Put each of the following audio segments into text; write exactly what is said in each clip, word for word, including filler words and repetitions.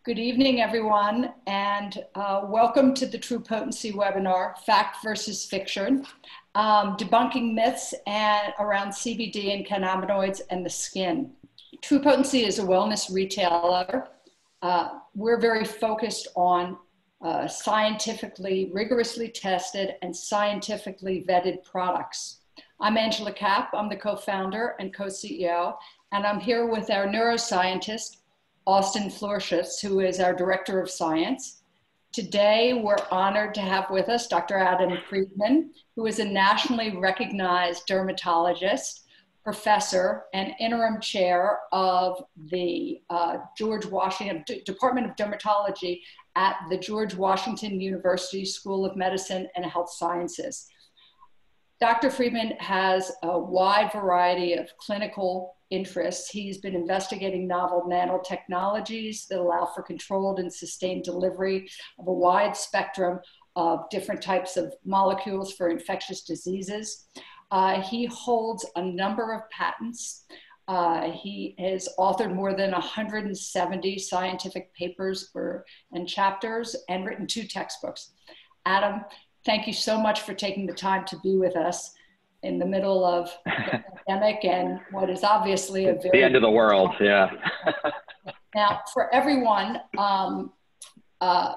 Good evening, everyone, and uh, welcome to the True Potency webinar, Fact versus Fiction, um, debunking myths and around C B D and cannabinoids and the skin. True Potency is a wellness retailer. Uh, we're very focused on uh, scientifically, rigorously tested and scientifically vetted products. I'm Angela Kapp. I'm the co-founder and co-C E O, and I'm here with our neuroscientist, Austin Florschutz, who is our Director of Science. Today, we're honored to have with us Doctor Adam Friedman, who is a nationally recognized dermatologist, professor, and interim chair of the uh, George Washington D Department of Dermatology at the George Washington University School of Medicine and Health Sciences. Doctor Friedman has a wide variety of clinical interests. He's been investigating novel nanotechnologies that allow for controlled and sustained delivery of a wide spectrum of different types of molecules for infectious diseases. Uh, he holds a number of patents. Uh, he has authored more than one hundred seventy scientific papers or, and chapters and written two textbooks. Adam, thank you so much for taking the time to be with us in the middle of the pandemic and what is obviously a very— the end of the world, yeah. Now, for everyone, um, uh,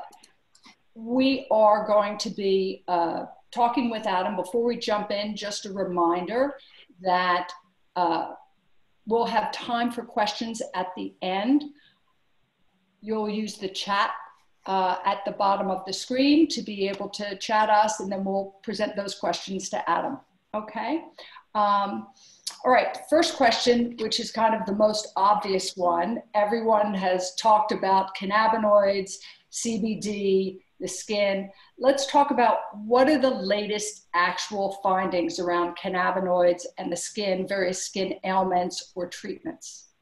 we are going to be uh, talking with Adam. Before we jump in, just a reminder that uh, we'll have time for questions at the end. You'll use the chat uh, at the bottom of the screen to be able to chat us, and then we'll present those questions to Adam. Okay. Um, all right. First question, which is kind of the most obvious one. Everyone has talked about cannabinoids, C B D, the skin. Let's talk about what are the latest actual findings around cannabinoids and the skin, various skin ailments or treatments.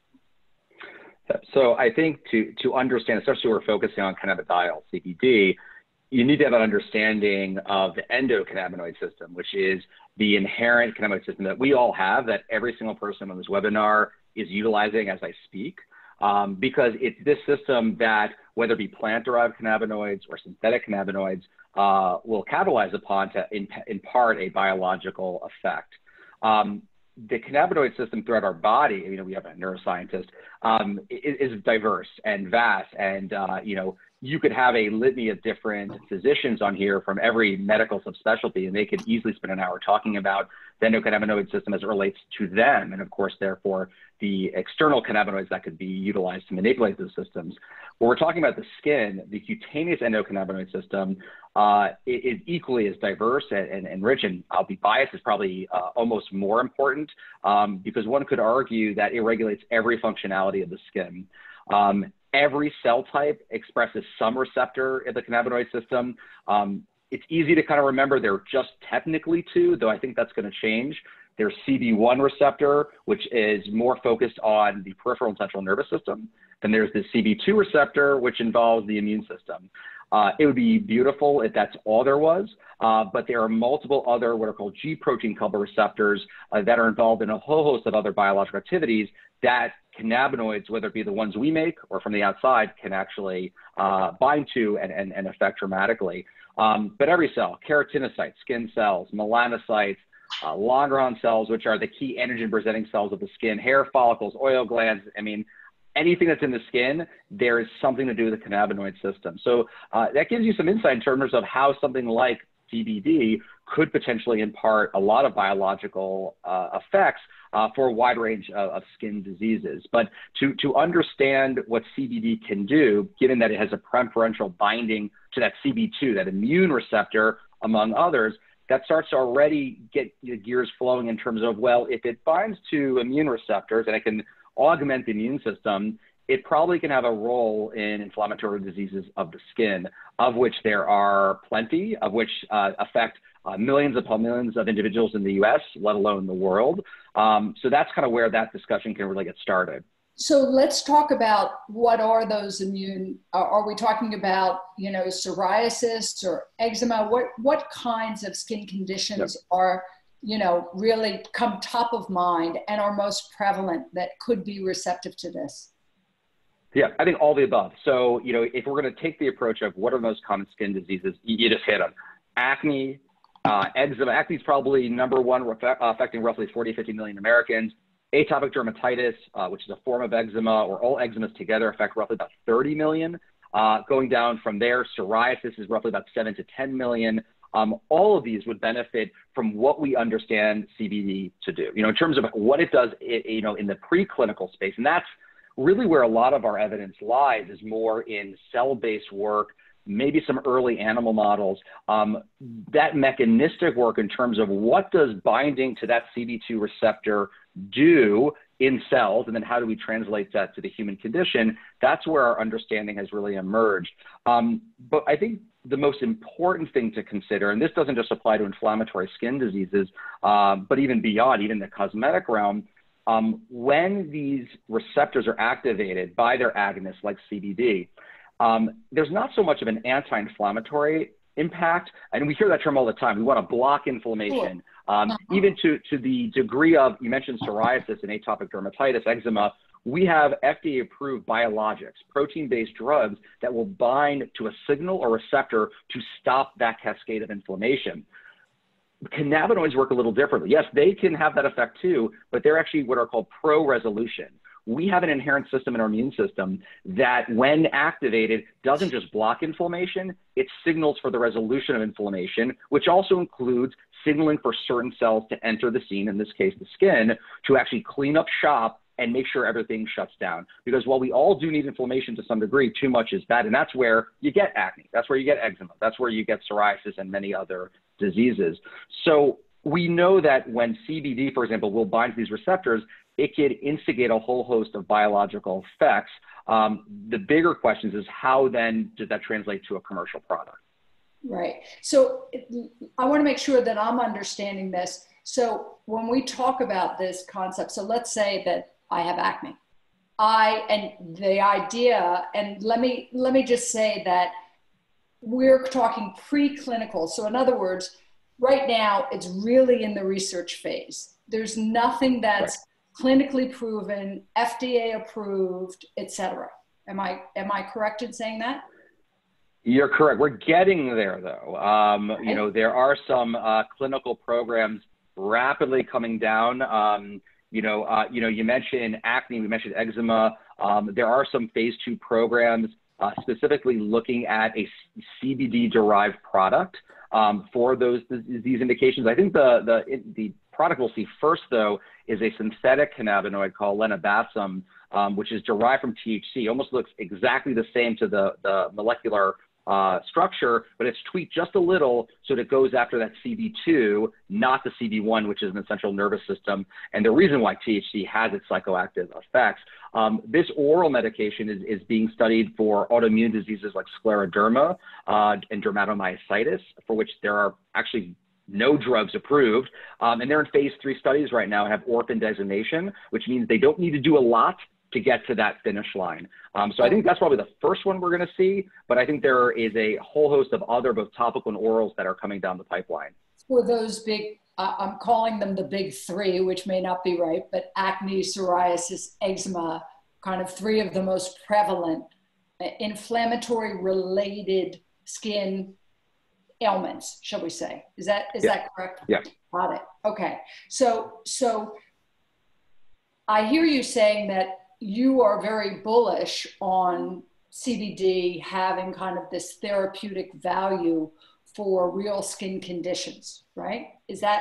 So I think to, to understand, especially we're focusing on cannabidiol, C B D, you need to have an understanding of the endocannabinoid system, which is the inherent cannabinoid system that we all have, that every single person on this webinar is utilizing as I speak, um, because it's this system that, whether it be plant-derived cannabinoids or synthetic cannabinoids, uh, will capitalize upon to in, impart a biological effect. Um, the cannabinoid system throughout our body, you know, we have a neuroscientist, um, is, is diverse and vast, and uh, you know, you could have a litany of different physicians on here from every medical subspecialty, and they could easily spend an hour talking about the endocannabinoid system as it relates to them, and of course, therefore, the external cannabinoids that could be utilized to manipulate those systems. When we're talking about the skin, the cutaneous endocannabinoid system uh, is equally as diverse and, and, and rich, and I'll be biased, is probably uh, almost more important um, because one could argue that it regulates every functionality of the skin. Um, Every cell type expresses some receptor in the cannabinoid system. Um, it's easy to kind of remember there are just technically two, though I think that's going to change. There's C B one receptor, which is more focused on the peripheral and central nervous system. Then there's the C B two receptor, which involves the immune system. Uh, it would be beautiful if that's all there was, uh, but there are multiple other what are called G protein coupled receptors uh, that are involved in a whole host of other biological activities that cannabinoids, whether it be the ones we make or from the outside, can actually uh, bind to and, and, and affect dramatically. Um, but every cell, keratinocytes, skin cells, melanocytes, uh, Langerhans cells, which are the key antigen-presenting cells of the skin, hair follicles, oil glands, I mean, anything that's in the skin, there is something to do with the cannabinoid system. So uh, that gives you some insight in terms of how something like C B D could potentially impart a lot of biological uh, effects uh, for a wide range of, of skin diseases. But to, to understand what C B D can do, given that it has a preferential binding to that C B two, that immune receptor, among others, that starts to already get the gears flowing in terms of, well, if it binds to immune receptors and it can augment the immune system, it probably can have a role in inflammatory diseases of the skin, of which there are plenty, of which uh, affect uh, millions upon millions of individuals in the U S, let alone the world. Um, so that's kind of where that discussion can really get started. So let's talk about what are those immune, uh, are we talking about, you know, psoriasis or eczema? What, what kinds of skin conditions yep. are, you know, really come top of mind and are most prevalent that could be receptive to this? Yeah, I think all the above. So, you know, if we're going to take the approach of what are the most common skin diseases, you, you just hit them. Acne, uh, eczema. Acne is probably number one, affecting roughly forty, fifty million Americans. Atopic dermatitis, uh, which is a form of eczema, or all eczemas together affect roughly about thirty million. Uh, going down from there, psoriasis is roughly about seven to ten million. Um, all of these would benefit from what we understand C B D to do, you know, in terms of what it does, you know, in the preclinical space. And that's really where a lot of our evidence lies, is more in cell-based work, maybe some early animal models. Um, that mechanistic work in terms of what does binding to that C B two receptor do in cells, and then how do we translate that to the human condition, that's where our understanding has really emerged. Um, but I think the most important thing to consider, and this doesn't just apply to inflammatory skin diseases, uh, but even beyond, even the cosmetic realm, um, when these receptors are activated by their agonists like C B D, um, there's not so much of an anti-inflammatory impact, and we hear that term all the time. We want to block inflammation, um, uh-huh. even to, to the degree of, you mentioned psoriasis and atopic dermatitis, eczema. We have F D A-approved biologics, protein-based drugs that will bind to a signal or receptor to stop that cascade of inflammation. Cannabinoids work a little differently. Yes, they can have that effect too, but they're actually what are called pro-resolution. We have an inherent system in our immune system that, when activated, doesn't just block inflammation, it signals for the resolution of inflammation, which also includes signaling for certain cells to enter the scene, in this case, the skin, to actually clean up shop and make sure everything shuts down. Because while we all do need inflammation to some degree, too much is bad. And that's where you get acne. That's where you get eczema. That's where you get psoriasis and many other diseases. So we know that when C B D, for example, will bind to these receptors, it could instigate a whole host of biological effects. Um, the bigger question is how then does that translate to a commercial product? Right. So I want to make sure that I'm understanding this. So when we talk about this concept, so let's say that I have acne. I, and the idea, and let me, let me just say that we're talking preclinical. So in other words, right now it's really in the research phase. There's nothing that's right. clinically proven, F D A approved, et cetera. Am I, am I correct in saying that? You're correct. We're getting there though. Um, okay. You know, there are some uh, clinical programs rapidly coming down. Um, You know, uh, you know, you mentioned acne, we mentioned eczema. Um, there are some phase two programs uh, specifically looking at a C B D-derived product um, for those these indications. I think the the the product we'll see first, though, is a synthetic cannabinoid called lenabasum, um, which is derived from T H C. Almost looks exactly the same to the the molecular Uh, structure, but it's tweaked just a little so that it goes after that C B two, not the C B one, which is an central nervous system, and the reason why T H C has its psychoactive effects. Um, this oral medication is, is being studied for autoimmune diseases like scleroderma uh, and dermatomyositis, for which there are actually no drugs approved, um, and they're in phase three studies right now and have orphan designation, which means they don't need to do a lot to get to that finish line. Um, so I think that's probably the first one we're going to see, but I think there is a whole host of other both topical and orals that are coming down the pipeline. For those big, uh, I'm calling them the big three, which may not be right, but acne, psoriasis, eczema, kind of three of the most prevalent uh, inflammatory related skin ailments, shall we say. Is that, is yeah. that correct? Yeah. Got it. Okay. So, so I hear you saying that you are very bullish on C B D having kind of this therapeutic value for real skin conditions, right? Is that,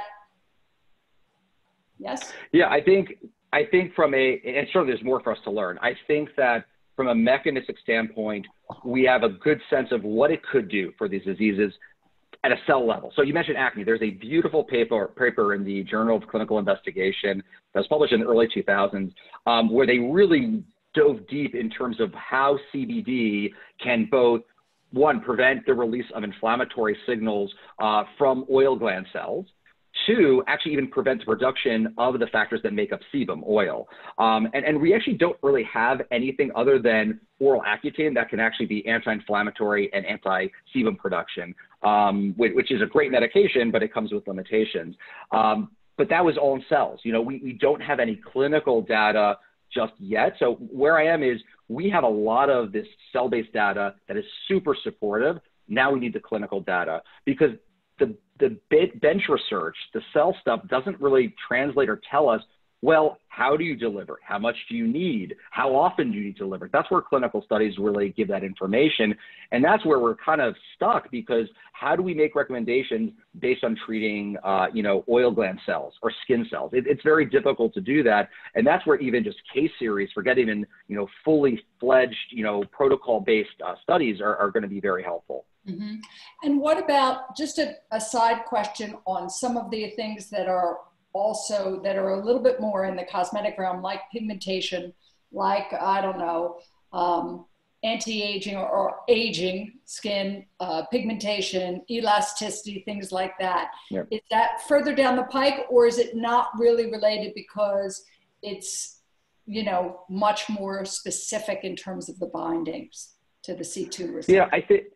yes? Yeah, I think, I think from a, and certainly there's more for us to learn. I think that from a mechanistic standpoint, we have a good sense of what it could do for these diseases at a cell level. So you mentioned acne. There's a beautiful paper, paper in the Journal of Clinical Investigation that was published in the early two thousands, um, where they really dove deep in terms of how C B D can both, one, prevent the release of inflammatory signals uh, from oil gland cells, two, actually even prevent the production of the factors that make up sebum, oil. Um, and, and we actually don't really have anything other than oral Accutane that can actually be anti-inflammatory and anti-sebum production, um, which, which is a great medication, but it comes with limitations. Um, but that was all in cells. You know, we, we don't have any clinical data just yet. So where I am is we have a lot of this cell-based data that is super supportive. Now we need the clinical data, because the, the bench research, the cell stuff doesn't really translate or tell us, well, how do you deliver? How much do you need? How often do you need to deliver? That's where clinical studies really give that information. And that's where we're kind of stuck, because how do we make recommendations based on treating, uh, you know, oil gland cells or skin cells? It, it's very difficult to do that. And that's where even just case series, forget even, you know, fully fledged, you know, protocol-based uh, studies are, are going to be very helpful. Mm-hmm. And what about, just a, a side question on some of the things that are also that are a little bit more in the cosmetic realm, like pigmentation, like, I don't know, um, anti-aging or, or aging skin, uh, pigmentation, elasticity, things like that. Yep. Is that further down the pike, or is it not really related because it's, you know, much more specific in terms of the bindings to the C two receptor? Yeah, I think,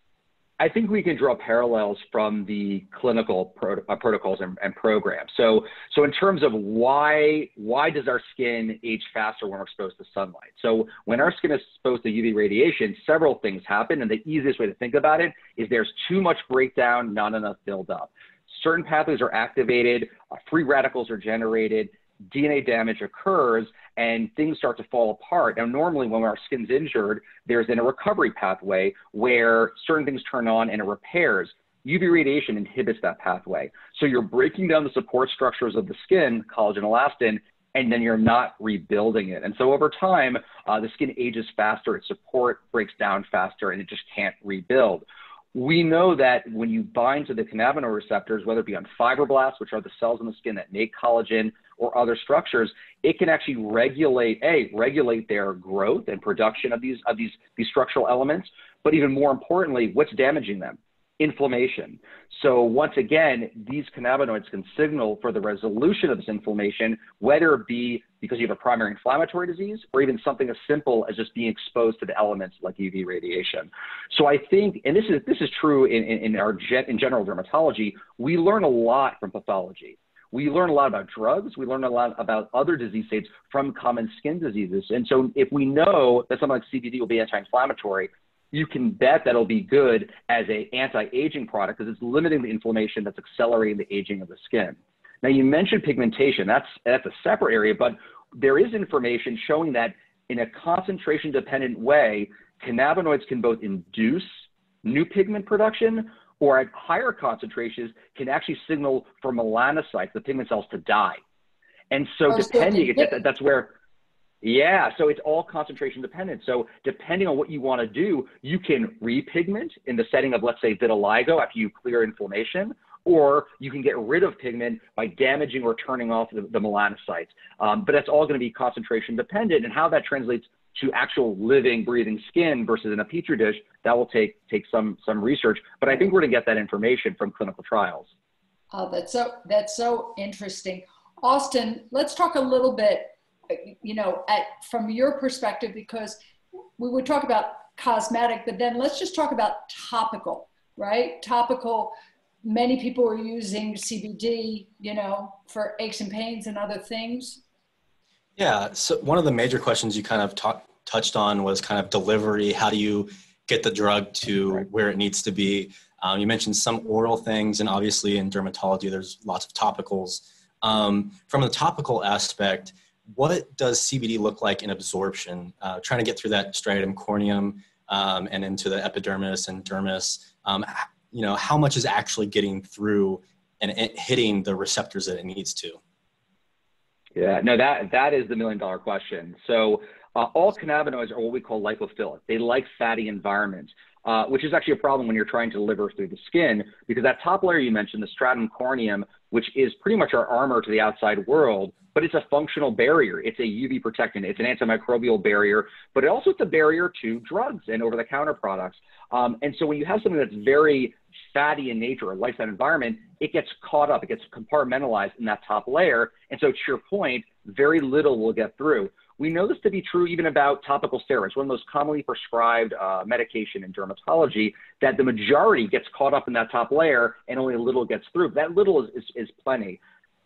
I think we can draw parallels from the clinical pro uh, protocols and, and programs. So, so in terms of why, why does our skin age faster when we're exposed to sunlight? So when our skin is exposed to U V radiation, several things happen. And the easiest way to think about it is there's too much breakdown, not enough buildup. Certain pathways are activated, uh, free radicals are generated, D N A damage occurs, and things start to fall apart. Now, normally when our skin's injured, there's then a recovery pathway where certain things turn on and it repairs. U V radiation inhibits that pathway. So you're breaking down the support structures of the skin, collagen, elastin, and then you're not rebuilding it. And so over time, uh, the skin ages faster, its support breaks down faster, and it just can't rebuild. We know that when you bind to the cannabinoid receptors, whether it be on fibroblasts, which are the cells in the skin that make collagen, or other structures, it can actually regulate, A, regulate their growth and production of these, of these, these structural elements, but even more importantly, what's damaging them? Inflammation. So once again, these cannabinoids can signal for the resolution of this inflammation, whether it be because you have a primary inflammatory disease or even something as simple as just being exposed to the elements like U V radiation. So I think, and this is, this is true in, in, in our gen, in general dermatology, we learn a lot from pathology. We learn a lot about drugs. We learn a lot about other disease states from common skin diseases. And so if we know that something like C B D will be anti-inflammatory, you can bet that'll be good as an anti-aging product because it's limiting the inflammation that's accelerating the aging of the skin. Now, you mentioned pigmentation. That's, that's a separate area, but there is information showing that in a concentration-dependent way, cannabinoids can both induce new pigment production or at higher concentrations can actually signal for melanocytes, the pigment cells, to die. And so depending, it, that, that's where, yeah, so it's all concentration dependent. So depending on what you want to do, you can repigment in the setting of, let's say, vitiligo after you clear inflammation, or you can get rid of pigment by damaging or turning off the, the melanocytes. Um, but that's all going to be concentration dependent, and how that translates to actual living, breathing skin versus in a petri dish, that will take take some some research. But I think we're going to get that information from clinical trials. Oh, that's so that's so interesting, Austin. Let's talk a little bit, you know, at from your perspective, because we would talk about cosmetic, but then let's just talk about topical, right? Topical. Many people are using C B D, you know, for aches and pains and other things. Yeah, so one of the major questions you kind of talk, touched on was kind of delivery. How do you get the drug to where it needs to be? Um, you mentioned some oral things, and obviously in dermatology, there's lots of topicals. Um, from the topical aspect, what does C B D look like in absorption? Uh, trying to get through that striatum corneum um, and into the epidermis and dermis. Um, you know, how much is actually getting through and it hitting the receptors that it needs to? Yeah, no, that, that is the million dollar question. So uh, all cannabinoids are what we call lipophilic. They like fatty environments, uh, which is actually a problem when you're trying to deliver through the skin, because that top layer you mentioned, the stratum corneum, which is pretty much our armor to the outside world, but it's a functional barrier. It's a U V protectant. It's an antimicrobial barrier, but it also it's a barrier to drugs and over-the-counter products. Um, and so when you have something that's very fatty in nature or like that environment, it gets caught up, it gets compartmentalized in that top layer. And so to your point, very little will get through. We know this to be true even about topical steroids, one of the most commonly prescribed uh, medication in dermatology, that the majority gets caught up in that top layer and only a little gets through. That little is, is, is plenty.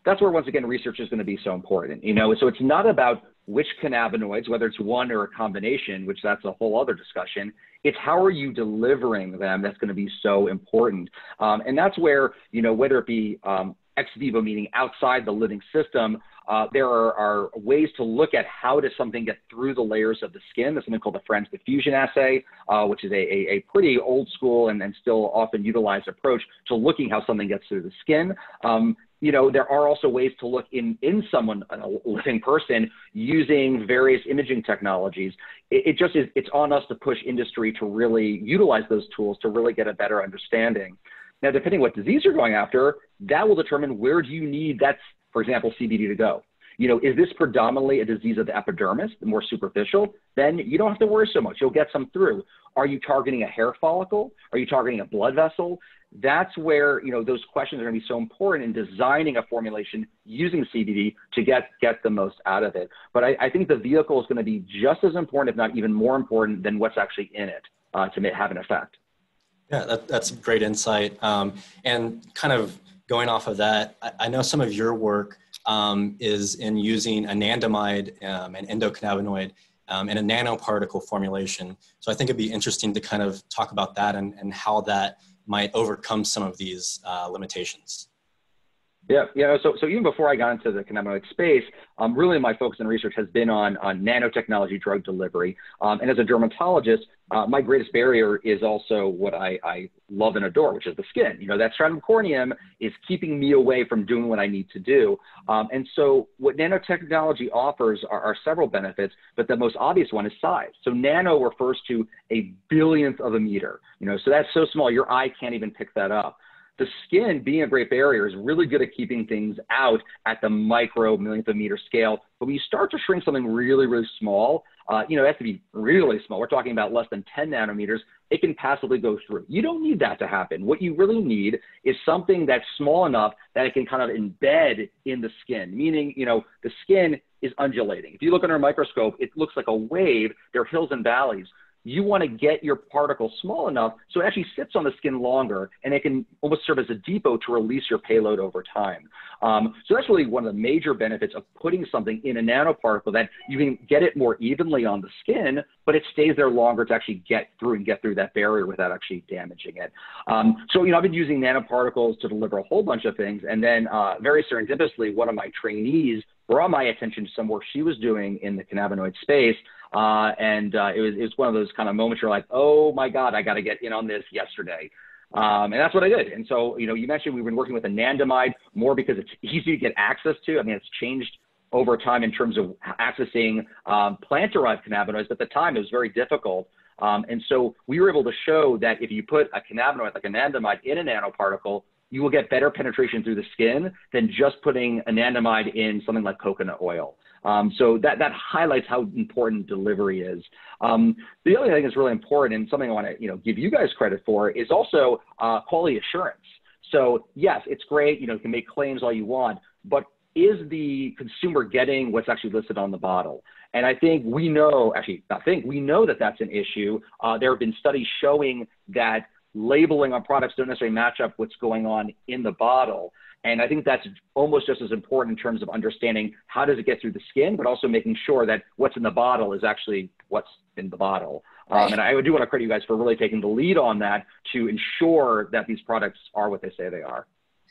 that's where, once again, research is going to be so important. You know, so it's not about which cannabinoids, whether it's one or a combination, which that's a whole other discussion. It's how are you delivering them that's going to be so important. Um, and that's where, you know, whether it be um, ex vivo, meaning outside the living system, uh, there are, are ways to look at how does something get through the layers of the skin. There's something called the French diffusion assay, uh, which is a, a, a pretty old school and, and still often utilized approach to looking how something gets through the skin. Um, you know, there are also ways to look in, in someone, a living person, using various imaging technologies. It, it just is, it's on us to push industry to really utilize those tools to really get a better understanding. Now, depending what disease you're going after, that will determine where do you need that, for example, C B D to go. You know, is this predominantly a disease of the epidermis, the more superficial? Then you don't have to worry so much. You'll get some through. Are you targeting a hair follicle? Are you targeting a blood vessel? That's where, you know, those questions are going to be so important in designing a formulation using C B D to get, get the most out of it. But I, I think the vehicle is going to be just as important, if not even more important, than what's actually in it uh, to have an effect. Yeah, that, that's great insight. Um, and kind of going off of that, I, I know some of your work um, is in using anandamide, um, an endocannabinoid, um, in a nanoparticle formulation. So I think it'd be interesting to kind of talk about that and, and how that might overcome some of these uh, limitations. Yeah, yeah. So, so even before I got into the cannabinoid space, um, really my focus and research has been on, on nanotechnology drug delivery. Um, and as a dermatologist, uh, my greatest barrier is also what I, I love and adore, which is the skin. You know, that stratum corneum is keeping me away from doing what I need to do. Um, and so what nanotechnology offers are, are several benefits, but the most obvious one is size. So nano refers to a billionth of a meter. You know, so that's so small, your eye can't even pick that up. The skin, being a great barrier, is really good at keeping things out at the micro millionth of a meter scale. But when you start to shrink something really, really small, uh, you know, it has to be really small. We're talking about less than ten nanometers. It can passively go through. You don't need that to happen. What you really need is something that's small enough that it can kind of embed in the skin, meaning, you know, the skin is undulating. If you look under a microscope, it looks like a wave. There are hills and valleys. You want to get your particle small enough so it actually sits on the skin longer, and it can almost serve as a depot to release your payload over time. Um, so that's really one of the major benefits of putting something in a nanoparticle, that you can get it more evenly on the skin, but it stays there longer to actually get through and get through that barrier without actually damaging it. Um, so, you know, I've been using nanoparticles to deliver a whole bunch of things. And then uh, very serendipitously, one of my trainees brought my attention to some work she was doing in the cannabinoid space. Uh, and uh, it was, it was one of those kind of moments you're like, oh my God, I got to get in on this yesterday. Um, and that's what I did. And so, you know, you mentioned we've been working with anandamide more because it's easy to get access to. I mean, it's changed over time in terms of accessing um, plant-derived cannabinoids, but at the time it was very difficult. Um, and so we were able to show that if you put a cannabinoid like anandamide in a nanoparticle, you will get better penetration through the skin than just putting anandamide in something like coconut oil. Um, so that, that highlights how important delivery is. Um, the other thing that's really important, and something I want to you know give you guys credit for, is also uh, quality assurance. So yes, it's great, you know, you can make claims all you want, but is the consumer getting what's actually listed on the bottle? And I think we know, actually, I think we know that that's an issue. Uh, there have been studies showing that labeling on products don't necessarily match up what's going on in the bottle. And I think that's almost just as important in terms of understanding how does it get through the skin, but also making sure that what's in the bottle is actually what's in the bottle. Um, and I do want to credit you guys for really taking the lead on that to ensure that these products are what they say they are.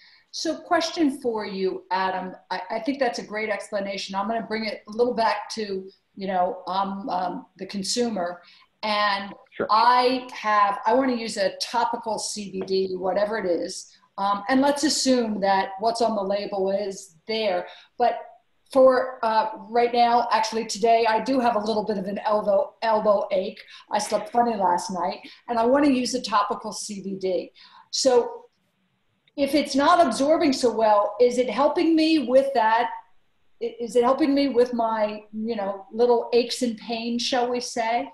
So question for you, Adam. I, I think that's a great explanation. I'm going to bring it a little back to, you know, um, um, the consumer. And sure. I have, I want to use a topical C B D, whatever it is. Um, and let's assume that what's on the label is there. But for uh, right now, actually today, I do have a little bit of an elbow, elbow ache. I slept funny last night, and I want to use a topical C B D. So if it's not absorbing so well, is it helping me with that? Is it helping me with my, you know, little aches and pains, shall we say?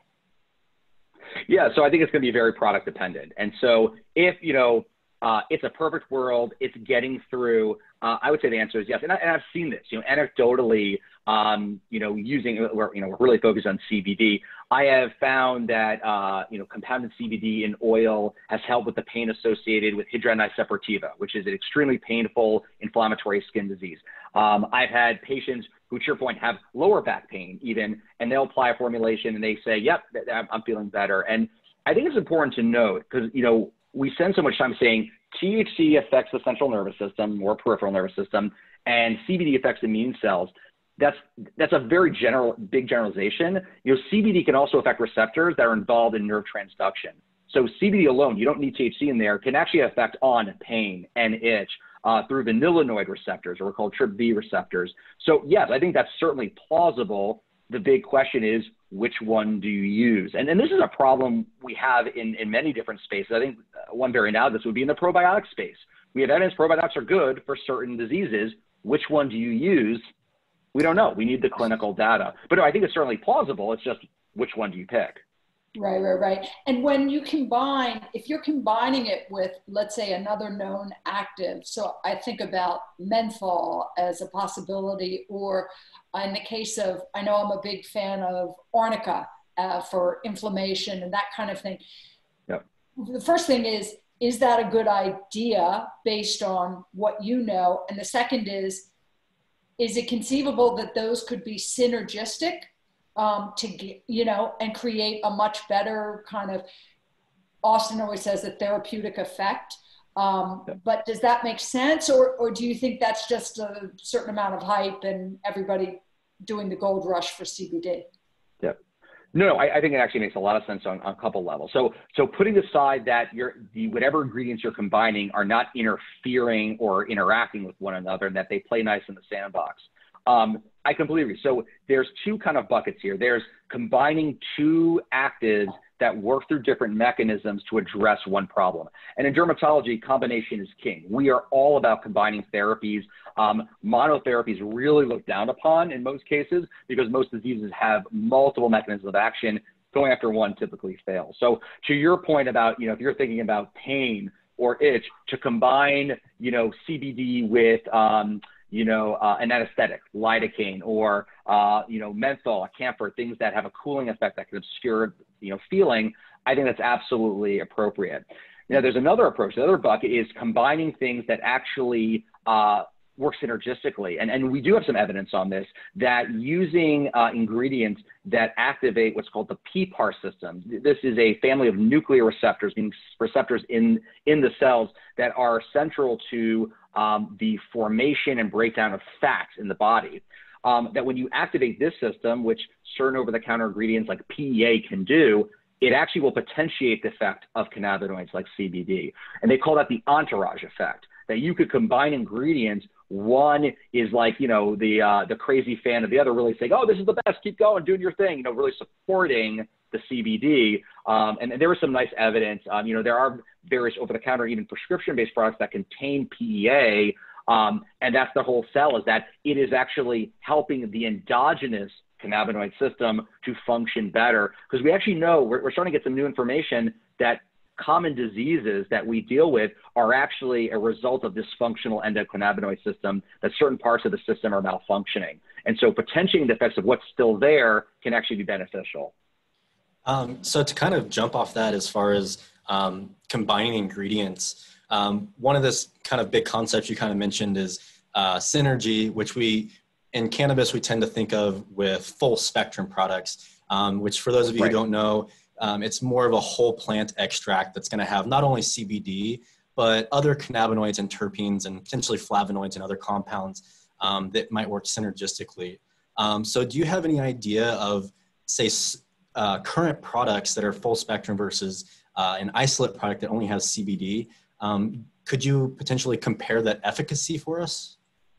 Yeah, so I think it's going to be very product dependent. And so if, you know, uh, it's a perfect world, it's getting through, Uh, I would say the answer is yes. And, I, and I've seen this, you know, anecdotally, um, you know, using, we're, you know, we're really focused on C B D. I have found that, uh, you know, compounded C B D in oil has helped with the pain associated with hidradenitis suppurativa, which is an extremely painful inflammatory skin disease. Um, I've had patients who, to your point, have lower back pain even, and they'll apply a formulation and they say, yep, I'm feeling better. And I think it's important to note, because, you know, we spend so much time saying T H C affects the central nervous system or peripheral nervous system, and C B D affects immune cells. That's, that's a very general, big generalization. You know, C B D can also affect receptors that are involved in nerve transduction. So C B D alone, you don't need T H C in there, can actually affect on pain and itch uh, through vanillinoid receptors, or called T R P V receptors. So yes, I think that's certainly plausible. The big question is, which one do you use? And, and this is a problem we have in, in many different spaces. I think one variant out of this would be in the probiotic space. We have evidence probiotics are good for certain diseases. Which one do you use? We don't know. We need the clinical data. But no, I think it's certainly plausible. It's just, which one do you pick? Right, right, right. And when you combine, if you're combining it with, let's say, another known active, so I think about menthol as a possibility, or in the case of, I know I'm a big fan of arnica uh, for inflammation and that kind of thing. Yep. The first thing is, is that a good idea based on what you know? And the second is, is it conceivable that those could be synergistic um, to get, you know, and create a much better kind of, Austin always says, a therapeutic effect. Um, Yep. But does that make sense? Or, or do you think that's just a certain amount of hype and everybody doing the gold rush for C B D? Yep. No, no, I, I think it actually makes a lot of sense on, on a couple levels. So, so putting aside that you're, the whatever ingredients you're combining are not interfering or interacting with one another, and that they play nice in the sandbox. Um, I completely agree. So there's two kind of buckets here. There's combining two actives that work through different mechanisms to address one problem. And in dermatology, combination is king. We are all about combining therapies. Um, monotherapy is really looked down upon in most cases because most diseases have multiple mechanisms of action. Going after one typically fails. So to your point about, you know, if you're thinking about pain or itch, to combine, you know, C B D with, um, you know, uh, an anesthetic, lidocaine, or, uh, you know, menthol, camphor, things that have a cooling effect that can obscure, you know, feeling, I think that's absolutely appropriate. Now, there's another approach. The other bucket is combining things that actually uh, work synergistically. And, and we do have some evidence on this, that using uh, ingredients that activate what's called the P P A R system. This is a family of nuclear receptors, meaning receptors in, in the cells that are central to um, the formation and breakdown of fats in the body. Um, that when you activate this system, which certain over-the-counter ingredients like P E A can do, it actually will potentiate the effect of cannabinoids like C B D. And they call that the entourage effect, that you could combine ingredients. One is like, you know, the, uh, the crazy fan of the other, really saying, oh, this is the best, keep going, doing your thing, you know, really supporting the C B D. Um, and, and there was some nice evidence. Um, you know, there are various over-the-counter, even prescription-based products that contain P E A. Um, and that's the whole sell, is that it is actually helping the endogenous cannabinoid system to function better. Because we actually know, we're, we're starting to get some new information that common diseases that we deal with are actually a result of dysfunctional endocannabinoid system, that certain parts of the system are malfunctioning. And so potentiating the effects of what's still there can actually be beneficial. Um, so to kind of jump off that, as far as um, combining ingredients, um, one of this kind of big concepts you kind of mentioned is uh, synergy, which we, in cannabis, we tend to think of with full spectrum products, um, which for those of you Right. who don't know, um, it's more of a whole plant extract that's going to have not only C B D, but other cannabinoids and terpenes and potentially flavonoids and other compounds um, that might work synergistically. Um, so do you have any idea of, say, uh, current products that are full spectrum versus uh, an isolate product that only has C B D? Um, could you potentially compare that efficacy for us?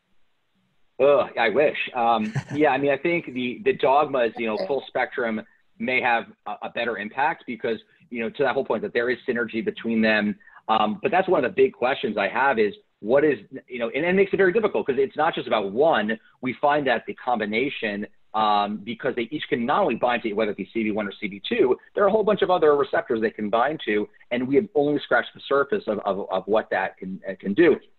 Ugh, I wish. Um, yeah, I mean, I think the, the dogma is, you know, full spectrum may have a, a better impact because, you know, to that whole point that there is synergy between them. Um, but that's one of the big questions I have is what is, you know, and it makes it very difficult because it's not just about one. We find that the combination, um, because they each can not only bind to, whether it be C B one or C B two, there are a whole bunch of other receptors they can bind to, and we have only scratched the surface of, of, of what that can, can do.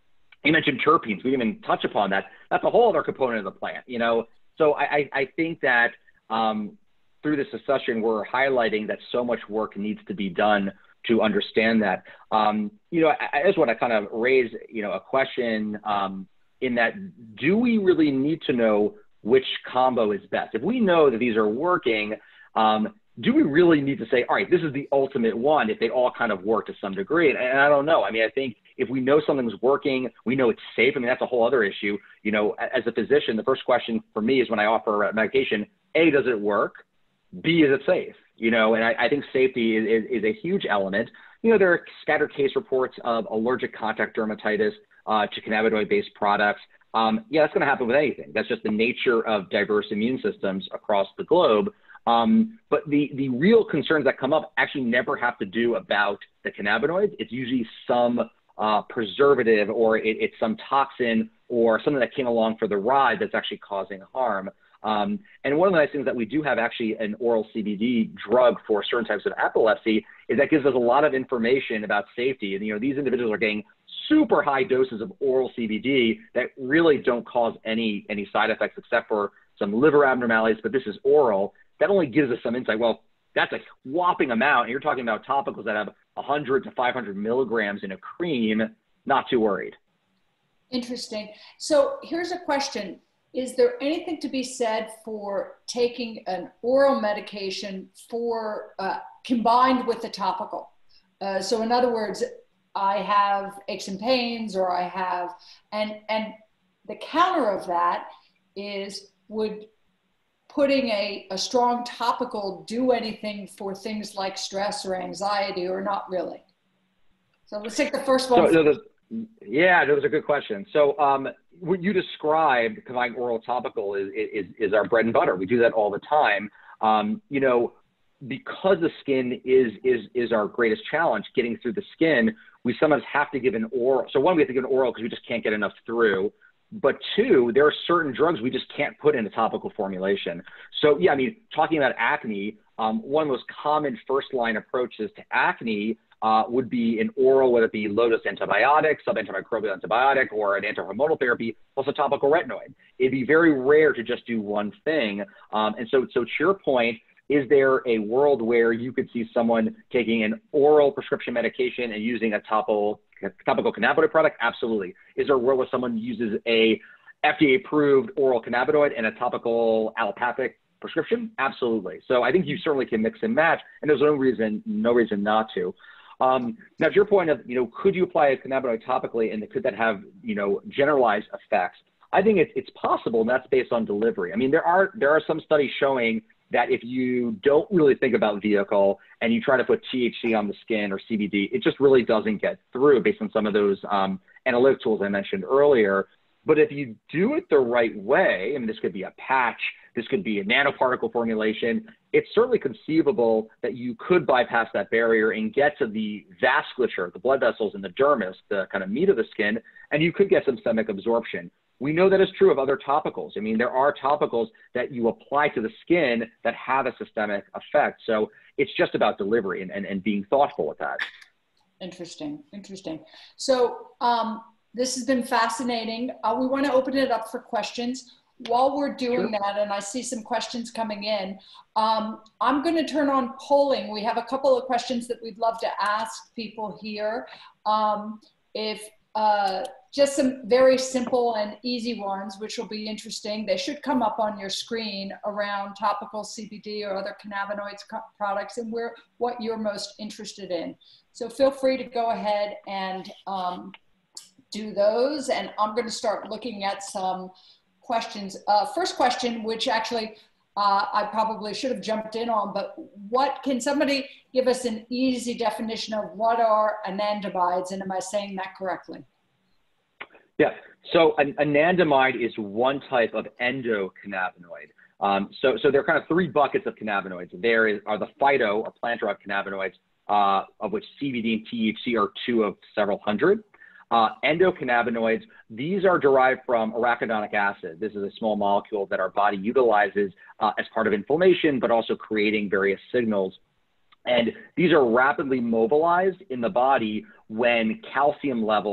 You mentioned terpenes. We didn't even touch upon that. That's a whole other component of the plant, you know? So I, I, I think that um, through this discussion, we're highlighting that so much work needs to be done to understand that. Um, you know, I, I just want to kind of raise, you know, a question um, in that, do we really need to know which combo is best? If we know that these are working, um, do we really need to say, all right, this is the ultimate one if they all kind of work to some degree? And, and I don't know. I mean, I think if we know something's working, we know it's safe. I mean, that's a whole other issue. You know, as a physician, the first question for me is when I offer a medication, A, does it work? B, is it safe? You know, and I, I think safety is, is, is a huge element. You know, there are scattered case reports of allergic contact dermatitis uh, to cannabinoid-based products. Um, yeah, that's going to happen with anything. That's just the nature of diverse immune systems across the globe. Um, but the, the real concerns that come up actually never have to do about the cannabinoids. It's usually some uh, preservative, or it, it's some toxin or something that came along for the ride that's actually causing harm. Um, and one of the nice things that we do have actually an oral C B D drug for certain types of epilepsy is that gives us a lot of information about safety. And, you know, these individuals are getting super high doses of oral C B D that really don't cause any, any side effects except for some liver abnormalities, but this is oral. That only gives us some insight. Well, that's a whopping amount. And you're talking about topicals that have one hundred to five hundred milligrams in a cream, not too worried. Interesting. So here's a question. Is there anything to be said for taking an oral medication for uh, combined with the topical? Uh, so in other words, I have aches and pains, or I have, and, and the counter of that is, would putting a, a strong topical do anything for things like stress or anxiety, or not really? So let's take the first one. So, no, yeah, that was a good question. So um, what you described, combining oral topical, is, is, is our bread and butter. We do that all the time. Um, you know, because the skin is, is, is our greatest challenge, getting through the skin, we sometimes have to give an oral. So one, we have to give an oral because we just can't get enough through. But two, there are certain drugs we just can't put in a topical formulation. So yeah, I mean, talking about acne, um, one of the most common first line approaches to acne uh, would be an oral, whether it be low-dose antibiotic, sub-antimicrobial antibiotic, or an anti-hormonal therapy, plus a topical retinoid. It'd be very rare to just do one thing. Um, and so, so to your point, is there a world where you could see someone taking an oral prescription medication and using a topical topical cannabinoid product? Absolutely. Is there a world where someone uses a F D A-approved oral cannabinoid and a topical allopathic prescription? Absolutely. So I think you certainly can mix and match, and there's no reason, no reason not to. Um, now, to your point of, you know, could you apply a cannabinoid topically, and could that have, you know, generalized effects? I think it's, it's possible, and that's based on delivery. I mean, there are, there are some studies showing that if you don't really think about vehicle and you try to put T H C on the skin or C B D, it just really doesn't get through based on some of those um, analytic tools I mentioned earlier. But if you do it the right way, I mean, this could be a patch, this could be a nanoparticle formulation, it's certainly conceivable that you could bypass that barrier and get to the vasculature, the blood vessels in the dermis, the kind of meat of the skin, and you could get some systemic absorption. We know that is true of other topicals. I mean, there are topicals that you apply to the skin that have a systemic effect. So it's just about delivery and, and, and being thoughtful with that. Interesting, interesting. So um, this has been fascinating. Uh, we want to open it up for questions. While we're doing sure. that, and I see some questions coming in, um, I'm going to turn on polling. We have a couple of questions that we'd love to ask people here. Um, if uh, just some very simple and easy ones, which will be interesting. They should come up on your screen around topical C B D or other cannabinoids products, and where what you're most interested in. So feel free to go ahead and um, do those. And I'm going to start looking at some questions. Uh, first question, which actually uh, I probably should have jumped in on, but what can somebody give us an easy definition of what are anandamides, and am I saying that correctly? Yeah, so an anandamide is one type of endocannabinoid. Um, so, so there are kind of three buckets of cannabinoids. There is, are the phyto or plant-derived cannabinoids, uh, of which C B D and T H C are two of several hundred. Uh, endocannabinoids, these are derived from arachidonic acid. This is a small molecule that our body utilizes uh, as part of inflammation, but also creating various signals. And these are rapidly mobilized in the body when calcium levels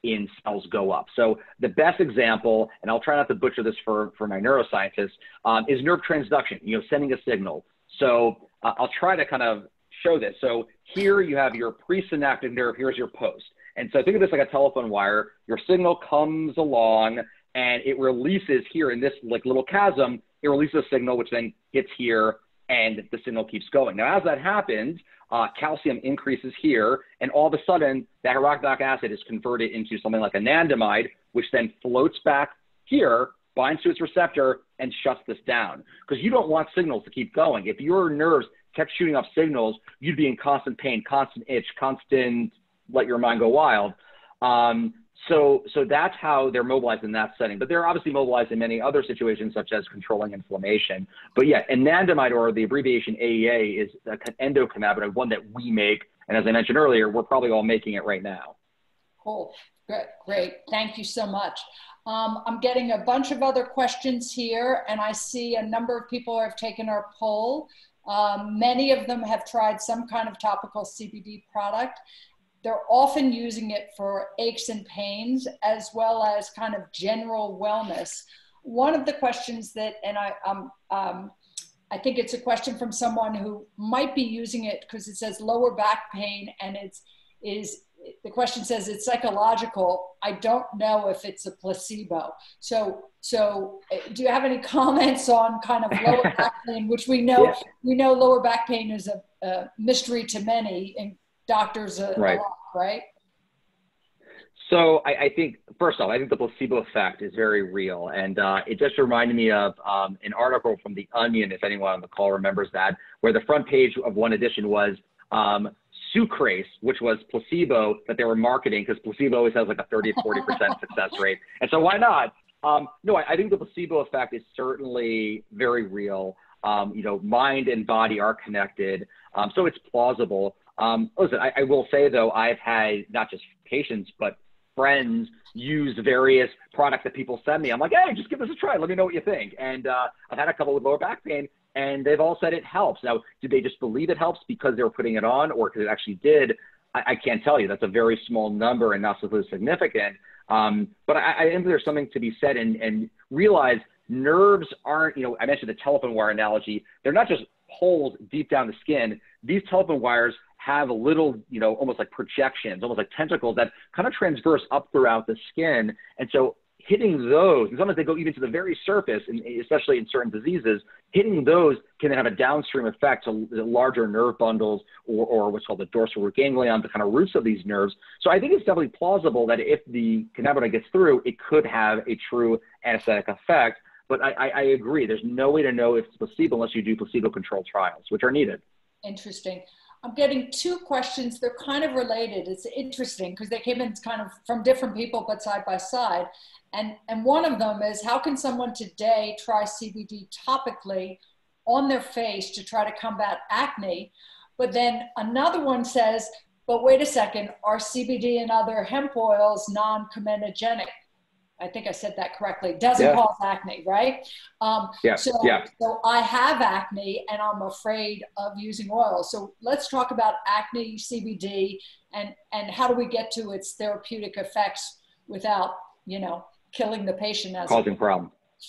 in cells go up. So the best example, and I'll try not to butcher this for, for my neuroscientists, um, is nerve transduction, you know, sending a signal. So uh, I'll try to kind of show this. So here you have your presynaptic nerve, here's your post. And so think of this like a telephone wire. Your signal comes along and it releases here in this like little chasm, it releases a signal which then hits here and the signal keeps going. Now, as that happens, uh, calcium increases here, and all of a sudden that arachidonic acid is converted into something like anandamide, which then floats back here, binds to its receptor, and shuts this down. Because you don't want signals to keep going. If your nerves kept shooting off signals, you'd be in constant pain, constant itch, constant let your mind go wild. Um, so, so that's how they're mobilized in that setting. But they're obviously mobilized in many other situations, such as controlling inflammation. But yeah, anandamide, or the abbreviation A E A, is an endocannabinoid, one that we make. And as I mentioned earlier, we're probably all making it right now. Cool. Great. Great. Thank you so much. Um, I'm getting a bunch of other questions here, and I see a number of people have taken our poll. Um, many of them have tried some kind of topical C B D product. They're often using it for aches and pains, as well as kind of general wellness. One of the questions that, and I, um, um, I think it's a question from someone who might be using it because it says lower back pain, and it's, is, the question says it's psychological. I don't know if it's a placebo. So, so do you have any comments on kind of lower back pain, which we know, yeah. we know lower back pain is a, a mystery to many, and doctors a, right. a lot, right? So I, I think, first off, I think the placebo effect is very real. And uh, it just reminded me of um, an article from The Onion, if anyone on the call remembers that, where the front page of one edition was um, Sucrase, which was placebo that they were marketing, because placebo always has like a thirty to forty percent success rate. And so why not? Um, no, I, I think the placebo effect is certainly very real. Um, you know, mind and body are connected. Um, so it's plausible. Um, listen, I, I will say, though, I've had not just patients, but friends use various products that people send me. I'm like, hey, just give this a try. Let me know what you think. And uh, I've had a couple with lower back pain, and they've all said it helps. Now, did they just believe it helps because they were putting it on, or because it actually did? I, I can't tell you. That's a very small number and not so significant. Um, but I, I think there's something to be said, and, and realize nerves aren't, you know, I mentioned the telephone wire analogy. They're not just holes deep down the skin. These telephone wires have a little, you know, almost like projections, almost like tentacles that kind of transverse up throughout the skin. And so hitting those, and sometimes they go even to the very surface, and especially in certain diseases, hitting those can then have a downstream effect to the larger nerve bundles, or, or what's called the dorsal root ganglion, the kind of roots of these nerves. So I think it's definitely plausible that if the cannabinoid gets through, it could have a true anesthetic effect. But I, I, I agree, there's no way to know if it's placebo unless you do placebo-controlled trials, which are needed. Interesting. I'm getting two questions. They're kind of related. It's interesting because they came in kind of from different people, but side by side. And, and one of them is, how can someone today try C B D topically on their face to try to combat acne? But then another one says, but wait a second, are C B D and other hemp oils non-comedogenic? I think I said that correctly. Doesn't yeah. cause acne, right? Um, yeah. So, yeah. so I have acne and I'm afraid of using oil. So let's talk about acne, C B D, and, and how do we get to its therapeutic effects without, you know, killing the patient as causing problems.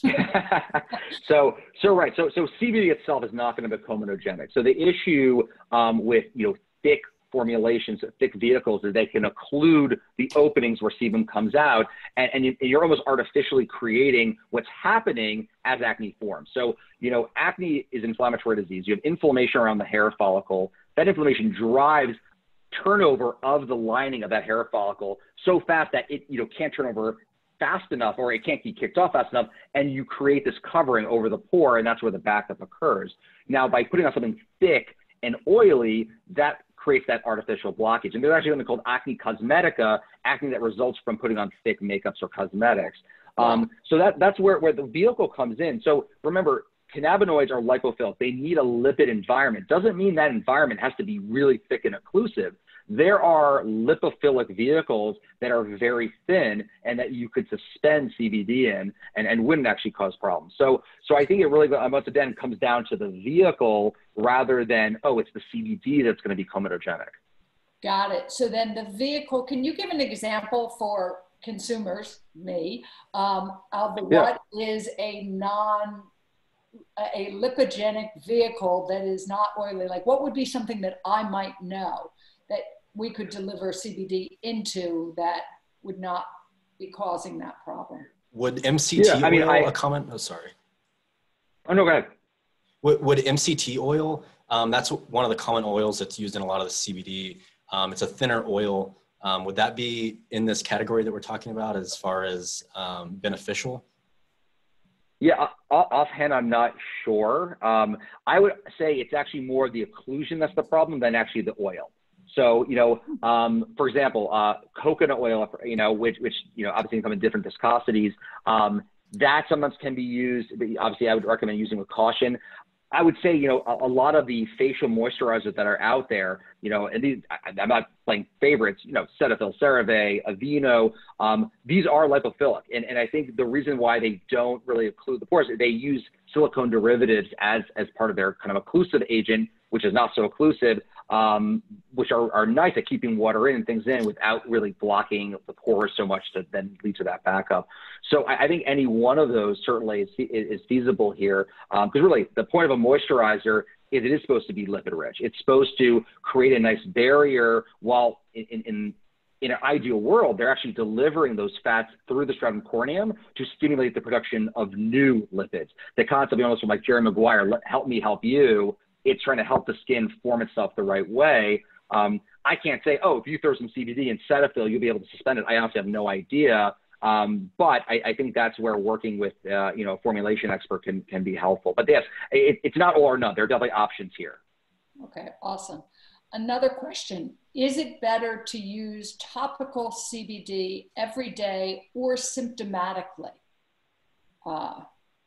so, so right. So, so C B D itself is not going to be comedogenic. So the issue um, with, you know, thick formulations, thick vehicles, is they can occlude the openings where sebum comes out, and, and you, you're almost artificially creating what's happening as acne forms. So, you know, acne is inflammatory disease. You have inflammation around the hair follicle. That inflammation drives turnover of the lining of that hair follicle so fast that it, you know, can't turn over fast enough, or it can't be kicked off fast enough, and you create this covering over the pore, and that's where the backup occurs. Now, by putting on something thick and oily, that creates that artificial blockage. And there's actually something called acne cosmetica, acne that results from putting on thick makeups or cosmetics. Um, so that, that's where, where the vehicle comes in. So remember, cannabinoids are lipophilic. They need a lipid environment. Doesn't mean that environment has to be really thick and occlusive. There are lipophilic vehicles that are very thin and that you could suspend C B D in and, and wouldn't actually cause problems. So, so I think it really, once again, comes down to the vehicle rather than, oh, it's the C B D that's going to be comedogenic. Got it. So then the vehicle, can you give an example for consumers, me, um, of Yeah. what is a non, a lipogenic vehicle that is not oily? Like, what would be something that I might know that we could deliver C B D into that would not be causing that problem? Would M C T Yeah, I mean, oil, I, a comment? Oh, sorry. oh no, go ahead. Would, would M C T oil, um, that's one of the common oils that's used in a lot of the C B D. Um, it's a thinner oil. Um, would that be in this category that we're talking about as far as um, beneficial? Yeah, off- offhand, I'm not sure. Um, I would say it's actually more the occlusion that's the problem than actually the oil. So, you know, um, for example, uh, coconut oil, you know, which, which, you know, obviously come in different viscosities, um, that sometimes can be used, but obviously I would recommend using with caution. I would say, you know, a, a lot of the facial moisturizers that are out there, you know, and these, I, I'm not playing favorites, you know, Cetaphil, CeraVe, Aveeno, um, these are lipophilic. And, and I think the reason why they don't really occlude the pores, they use silicone derivatives as, as part of their kind of occlusive agent, which is not so occlusive, um, which are, are nice at keeping water in and things in without really blocking the pores so much to then lead to that backup. So I, I think any one of those certainly is, is feasible here, because um, really the point of a moisturizer is it is supposed to be lipid rich. It's supposed to create a nice barrier while in, in, in in an ideal world, they're actually delivering those fats through the stratum corneum to stimulate the production of new lipids. The concept, almost from like Jerry Maguire, help me help you, it's trying to help the skin form itself the right way. Um, I can't say, oh, if you throw some C B D in Cetaphil, you'll be able to suspend it. I honestly have no idea. Um, but I, I think that's where working with, uh, you know, a formulation expert can, can be helpful. But yes, it, it's not all or none. There are definitely options here. Okay, awesome. Another question, is it better to use topical C B D every day or symptomatically? Uh,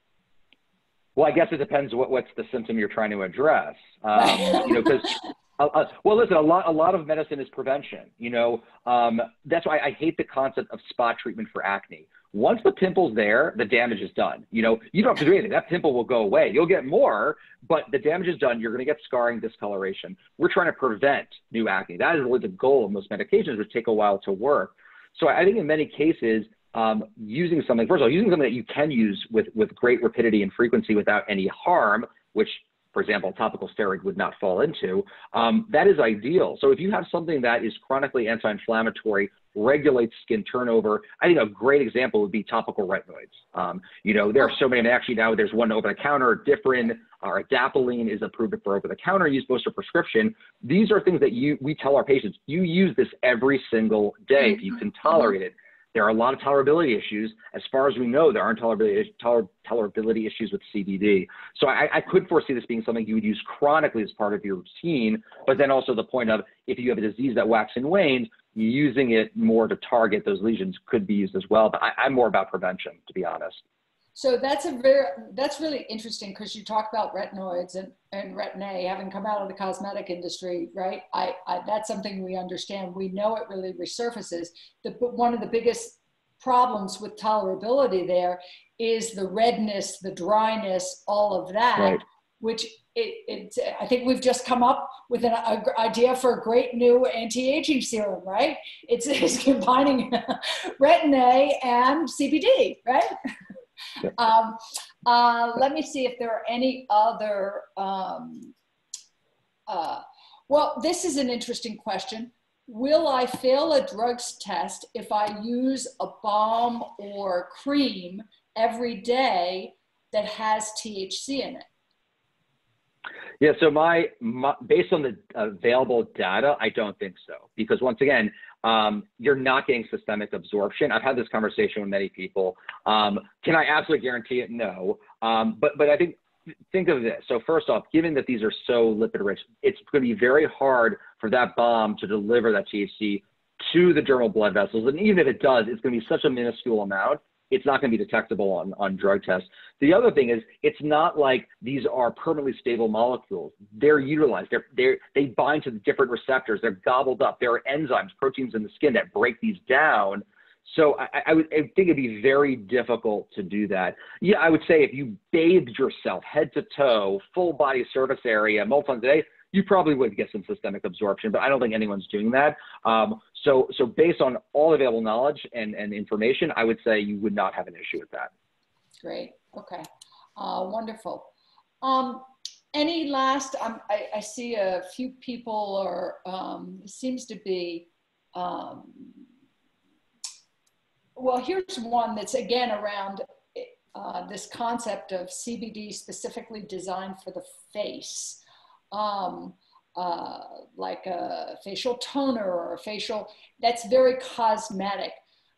well, I guess it depends what, what's the symptom you're trying to address. Um, you know, because, uh, uh, well, listen, a lot, a lot of medicine is prevention. You know, um, that's why I hate the concept of spot treatment for acne. Once the pimple's there, the damage is done. You know, you don't have to do anything. That pimple will go away. You'll get more, but the damage is done. You're going to get scarring, discoloration. We're trying to prevent new acne. That is really the goal of most medications, which take a while to work. So I think in many cases, um, using something, first of all, using something that you can use with, with great rapidity and frequency without any harm, which, for example, topical steroid would not fall into, um, that is ideal. So if you have something that is chronically anti-inflammatory, regulates skin turnover, I think a great example would be topical retinoids. Um, you know, there are so many, actually now there's one over the counter, different, or adapalene is approved for over the counter use, most are prescription. These are things that you, we tell our patients, you use this every single day if you can tolerate it. There are a lot of tolerability issues. As far as we know, there aren't tolerability, toler, tolerability issues with C B D. So I, I could foresee this being something you would use chronically as part of your routine, but then also the point of if you have a disease that waxes and wanes, using it more to target those lesions could be used as well. But I, I'm more about prevention, to be honest. So that's a very, that's really interesting because you talk about retinoids and, and Retin-A having come out of the cosmetic industry, right? I, I, that's something we understand. We know it really resurfaces. The, one of the biggest problems with tolerability there is the redness, the dryness, all of that, right. which it, it, I think we've just come up with an a, idea for a great new anti-aging serum, right? It's, it's combining Retin-A and C B D, right? Um, uh, let me see if there are any other, um, uh, well, this is an interesting question. Will I fail a drugs test if I use a balm or cream every day that has T H C in it? Yeah, so my, my based on the available data, I don't think so. Because once again, um, you're not getting systemic absorption. I've had this conversation with many people. Um, can I absolutely guarantee it? No. Um, but, but I think, think of this. So first off, given that these are so lipid rich, it's going to be very hard for that balm to deliver that T H C to the dermal blood vessels. And even if it does, it's going to be such a minuscule amount, it's not going to be detectable on, on drug tests. The other thing is, it's not like these are permanently stable molecules. They're utilized. They're, they're, they bind to the different receptors. They're gobbled up. There are enzymes, proteins in the skin that break these down. So I, I, would, I think it'd be very difficult to do that. Yeah, I would say if you bathed yourself head to toe, full body surface area, multiple times a day, you probably would get some systemic absorption, but I don't think anyone's doing that. Um, So, so based on all available knowledge and, and information, I would say you would not have an issue with that. Great. Okay. Uh, wonderful. Um, any last, um, I, I see a few people are, um, seems to be, um, well, here's one that's again around uh, this concept of C B D specifically designed for the face. Um, uh, like a facial toner or a facial, that's very cosmetic.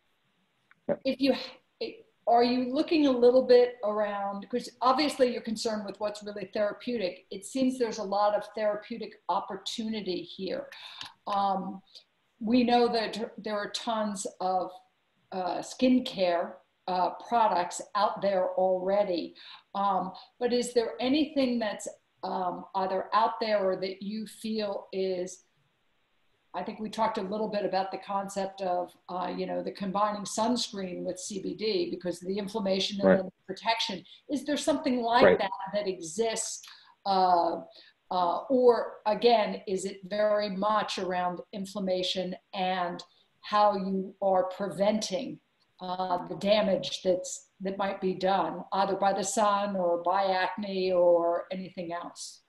If you, are you looking a little bit around, because obviously you're concerned with what's really therapeutic. It seems there's a lot of therapeutic opportunity here. Um, we know that there are tons of uh, skincare uh, products out there already. Um, but is there anything that's um, either out there or that you feel is, I think we talked a little bit about the concept of, uh, you know, the combining sunscreen with C B D because of the inflammation and right. the protection. Is there something like right. that that exists? Uh, uh, or again, is it very much around inflammation and how you are preventing uh, the damage that's, that might be done either by the sun or by acne or anything else?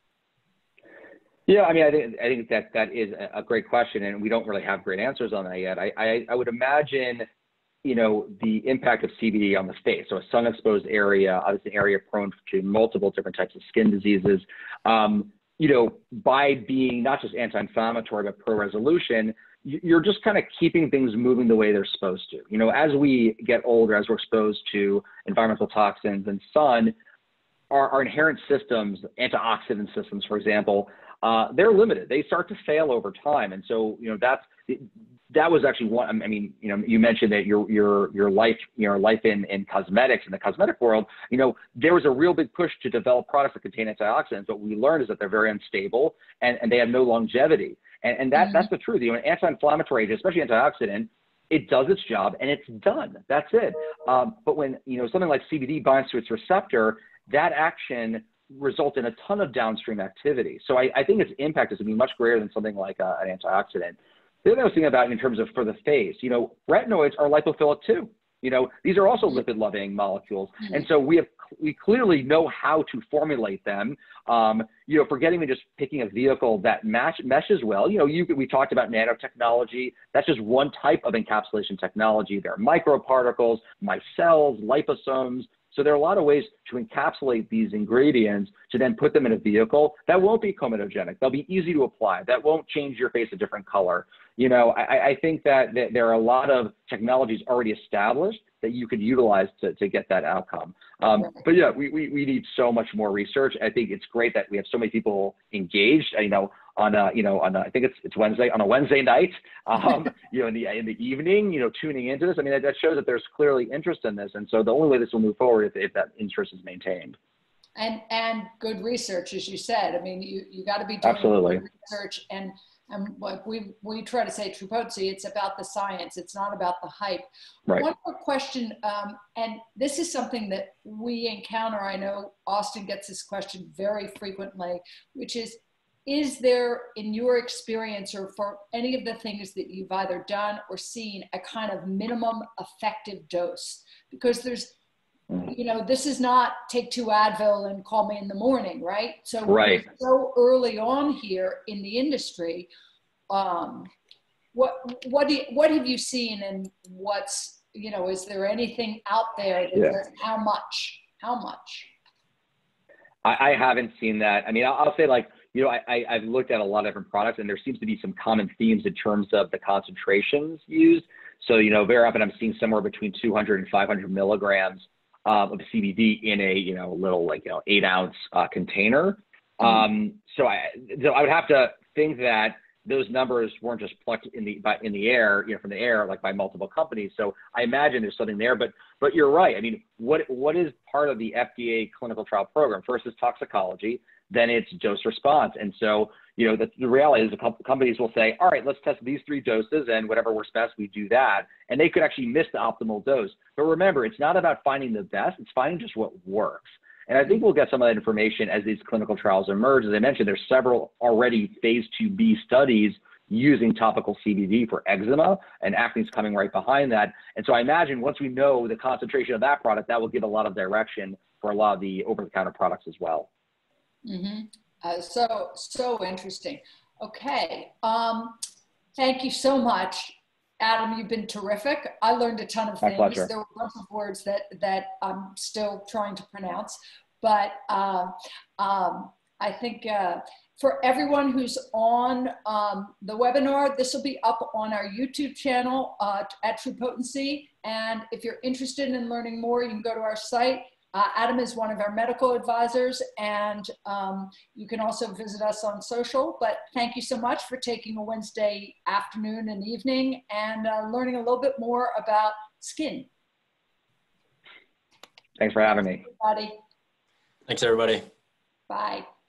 Yeah, I mean, I think I think that that is a great question, and we don't really have great answers on that yet. I I, I would imagine, you know, the impact of C B D on the face. So a sun-exposed area, obviously an area prone to multiple different types of skin diseases. Um, you know, by being not just anti-inflammatory but pro-resolution, you're just kind of keeping things moving the way they're supposed to. You know, as we get older, as we're exposed to environmental toxins and sun, our, our inherent systems, antioxidant systems, for example, Uh, they're limited. They start to fail over time. And so, you know, that's, that was actually one, I mean, you know, you mentioned that your, your, your life, your life in, in cosmetics, in the cosmetic world, you know, there was a real big push to develop products that contain antioxidants. What we learned is that they're very unstable and, and they have no longevity. And, and that, mm-hmm. that's the truth. You know, an anti-inflammatory agent, especially antioxidant, it does its job and it's done. That's it. Um, but when, you know, something like C B D binds to its receptor, that action result in a ton of downstream activity. So I, I think its impact is going to be much greater than something like uh, an antioxidant. The other thing I was thinking about in terms of for the face, you know, retinoids are lipophilic too. You know, these are also lipid-loving molecules. Mm-hmm. And so we have, we clearly know how to formulate them. Um, you know, forgetting me just picking a vehicle that match, meshes well. You know, you, we talked about nanotechnology. That's just one type of encapsulation technology. There are microparticles, micelles, liposomes. So there are a lot of ways to encapsulate these ingredients to then put them in a vehicle that won't be comedogenic. They'll be easy to apply. That won't change your face a different color. You know, I, I think that, that there are a lot of technologies already established that you could utilize to, to get that outcome. Um, but yeah, we, we, we need so much more research. I think it's great that we have so many people engaged, you know, on a, you know, on a, I think it's, it's Wednesday, on a Wednesday night, um, you know, in the, in the evening, you know, tuning into this. I mean, that, that shows that there's clearly interest in this. And so the only way this will move forward is if that interest is maintained. And, and good research, as you said. I mean, you, you got to be doing Absolutely. research and, and like we, we try to say True Potency, it's about the science. It's not about the hype. Right. One more question, um, and this is something that we encounter. I know Austin gets this question very frequently, which is, is there, in your experience or for any of the things that you've either done or seen, a kind of minimum effective dose? Because there's, you know, this is not take two Advil and call me in the morning, right? So right. we're so early on here in the industry. Um, what what do you, what have you seen, and what's, you know, is there anything out there that yeah. says how much? How much? I, I haven't seen that. I mean, I'll, I'll say like, you know, I, I, I've looked at a lot of different products, and there seems to be some common themes in terms of the concentrations used. So, you know, very often I'm seeing somewhere between two hundred and five hundred milligrams um, of C B D in a, you know, little like, you know, eight ounce uh, container. Mm-hmm. Um, so I, so I would have to think that those numbers weren't just plucked in the, by, in the air, you know, from the air, like by multiple companies. So I imagine there's something there, but, but you're right. I mean, what, what is part of the F D A clinical trial program? First is toxicology, then it's dose response. And so, you know, the, the reality is a couple companies will say, all right, let's test these three doses, and whatever works best, we do that. And they could actually miss the optimal dose. But remember, it's not about finding the best, it's finding just what works. And I think we'll get some of that information as these clinical trials emerge. As I mentioned, there's several already phase two B studies using topical C B D for eczema, and acne is coming right behind that. And so I imagine once we know the concentration of that product, that will give a lot of direction for a lot of the over-the-counter products as well. Mm-hmm. Uh, so, so interesting. Okay. Um, thank you so much, Adam. You've been terrific. I learned a ton of My things. pleasure. There were a bunch of words that, that I'm still trying to pronounce, but uh, um, I think uh, for everyone who's on um, the webinar, this will be up on our YouTube channel uh, at True Potency. And if you're interested in learning more, you can go to our site. Uh, Adam is one of our medical advisors, and um, you can also visit us on social. But thank you so much for taking a Wednesday afternoon and evening and uh, learning a little bit more about skin. Thanks for having me. Everybody. Thanks, everybody. Bye.